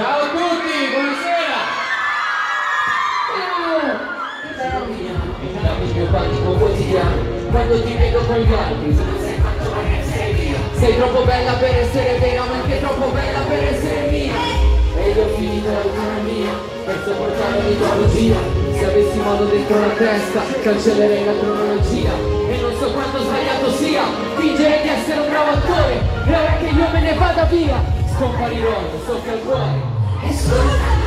Ciao a tutti, buonasera! Dammi il mio panico quotidiano quando ti vedo con gli altri. Sei troppo bella per essere vera, ma anche troppo bella per essere mia. E io ho finito l'autonomia per sopportare l'idologia. Se avessi modo dentro la testa cancellerei la cronologia. E non so quanto sbagliato sia fingere di essere un bravo attore. E ora che io me ne vada via scomparirò, mi soffia il cuore.